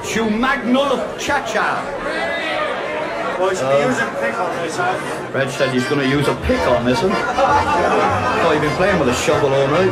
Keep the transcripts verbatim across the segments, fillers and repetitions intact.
to Magna Cha Cha. Well, he's uh, using pick on this, huh? Reg said he's going to use a pick on this one. Oh, you've been playing with a shovel all night.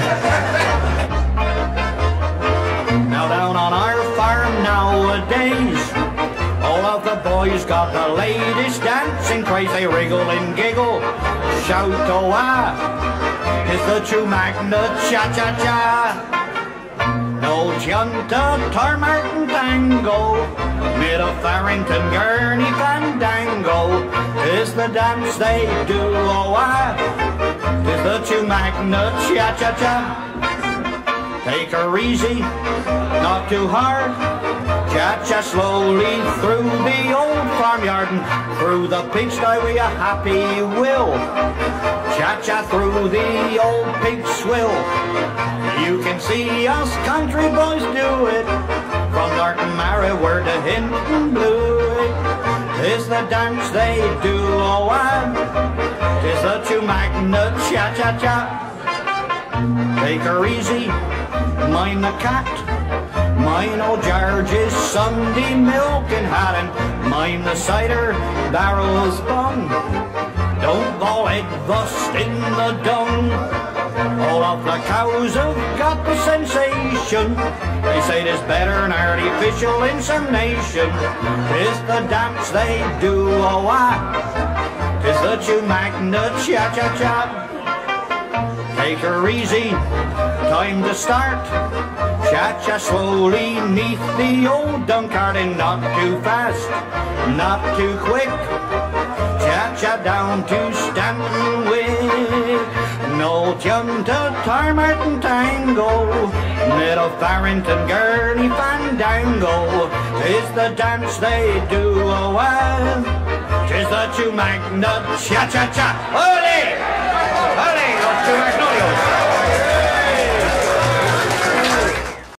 Now down on our farm nowadays, all of the boys got the latest dancing craze. They wriggle and giggle, shout oh ah, it's the true Magna Cha Cha Cha. No Junta, Tarmartin Tango, mid of Farrington, Gurney Fandango, is the dance they do, oh ah, is the true Magna Cha Cha Cha. Take her easy, not too hard, cha-cha slowly through the old farmyard and through the pigsty with a happy will. Cha-cha through the old pig swill. You can see us country boys do it, from Norton Marrower to Hinton Blue. It's the dance they do, oh ah, it's the true Magna Cha Cha Cha. Take her easy, mind the cat, mind old George's Sunday milk and hat, and mind the cider barrels bung. Don't fall egg thus in the dung. All of the cows have got the sensation. They say it's better than artificial insemination. It's the dance they do, oh ah, it's the true Magna Cha Cha Cha. Take her easy, time to start. Cha-cha slowly neath the old Dunkard, and not too fast, not too quick. Cha-cha down to Stanton Wick. No Junta, Tarmartin Tango, mid of Farrington, Gurney Fandango, is the dance they do, oh well, 'tis the true Magna Cha Cha Cha. Ole!